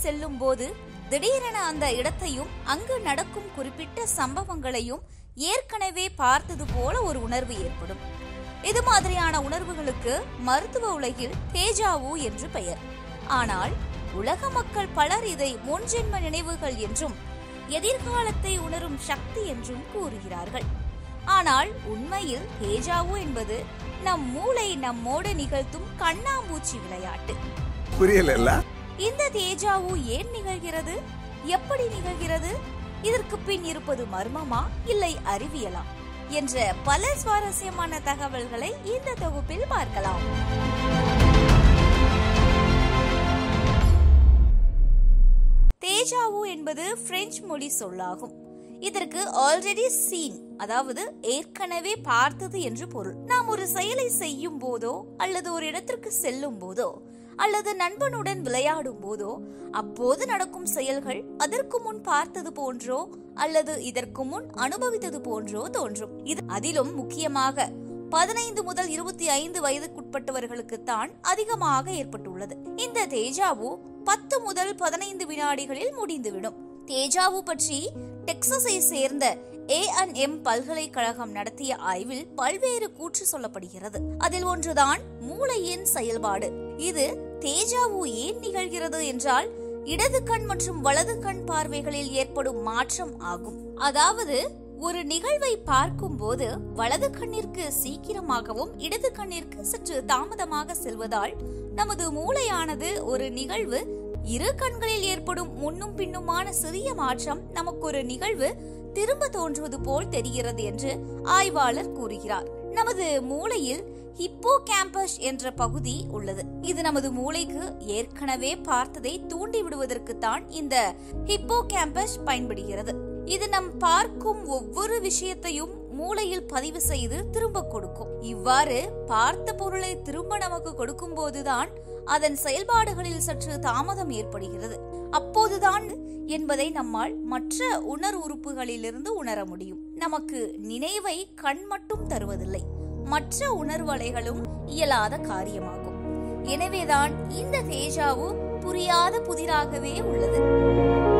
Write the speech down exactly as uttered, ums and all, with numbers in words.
செல்லும் போது திடீரென அந்த இடத்தையும் அங்கு நடக்கும் குறிப்பிட்ட சம்பவங்களையும் ஏற்கனவே பார்த்தது போல ஒரு உணர்வு ஏற்படும். இது மாதிரியான உணர்வுகளுக்கு மருத்துவ உலகில் தேஜாவு என்று பெயர். ஆனால் உலக மக்கள் பலர் இதை முன்ஜென்ம நினைவுகள் என்றும் எதிர்காலத்தை உணரும் சக்தி என்றும் கூறுகிறார்கள். ஆனால் உண்மையில் தேஜாவு என்பது நம் மூளை நம்மோடு நிகழ்த்தும் கண்ணாம்பூச்சி விளையாட்டு. புரியல. இந்த தேஜாவு ஏன் நிகழ்கிறது, எப்படி நிகழ்கிறது, இதற்கு பின் இருப்பது மர்மமா இல்லை அறிவியலா என்ற பல சுவாரஸ்யமான தகவல்களை இந்த தொகுப்பில் பார்க்கலாம். தேஜாவு என்பது பிரெஞ்சு மொழி சொல்லாகும். இதற்கு ஆல்ரெடி சீன், அதாவது ஏற்கனவே பார்த்தது என்று பொருள். நாம் ஒரு செயலை செய்யும் போதோ அல்லது ஒரு இடத்திற்கு செல்லும் போதோ அல்லது நண்பனுடன் விளையாடும் போதோ அப்போது நடக்கும் செயல்கள் அதற்கு முன் பார்த்தது போன்றோ அல்லது இதற்கு முன் அனுபவித்தது போன்றோ தோன்றும். இது அதிலும் முக்கியமாக பதினைந்து முதல் இருபத்தி ஐந்து வயதுக்குட்பட்டவர்களுக்கு தான் அதிகமாக ஏற்பட்டுள்ளது. இந்த தேஜாவு பத்து முதல் பதினைந்து வினாடிகளில் முடிந்துவிடும். தேஜாவு பற்றி டெக்சாஸை சேர்ந்த ஏ அண்ட் எம் பல்கலைக்கழகம் நடத்திய ஆய்வில் பல்வேறு கூற்று சொல்லப்படுகிறது. அதில் ஒன்றுதான் மூளையின் செயல்பாடு. இது தேஜாவு ஏன் நிகழ்கிறது என்றால் இடது கண் மற்றும் வலது கண் பார்வைகளில் ஏற்படும் மாற்றம் ஆகும். அதாவது ஒரு நிகழ்வை பார்க்கும் போது வலது கண்ணிற்கு சீக்கிரமாகவும் இடது கண்ணிற்கு சற்று தாமதமாக செல்வதால் நமது மூளையானது ஒரு நிகழ்வு இரு கண்களில் ஏற்படும் முன்னும் பின்னுமான சிறிய மாற்றம் நமக்கு ஒரு நிகழ்வு திரும்ப தோன்றுவது போல் தெரிகிறது என்று ஆய்வாளர் கூறுகிறார். நமது மூளையில் ஹிப்போ கேம்பஸ் என்ற பகுதி உள்ளது. இது நமது மூளைக்கு ஏற்கனவே பார்த்ததை தூண்டி விடுவதற்குத்தான் இந்த ஹிப்போ கேம்பஸ் பயன்படுகிறது. இது நம் பார்க்கும் ஒவ்வொரு விஷயத்தையும் மூளையில் பதிவு செய்து திரும்ப கொடுக்கும். இவ்வாறு பார்த்த பொருளை திரும்ப நமக்கு கொடுக்கும் போதுதான் அதன் செயல்பாடுகளில் சற்று தாமதம் ஏற்படுகிறது. அப்போதுதான் என்பதை நம்மால் மற்ற உணர் உறுப்புகளிலிருந்து உணர முடியும். நமக்கு நினைவை கண் மட்டும் தருவதில்லை, மற்ற உணர்வலைகளும் இயலாத காரியமாகும். எனவேதான் இந்த தேஜாவு புரியாத புதிராகவே உள்ளது.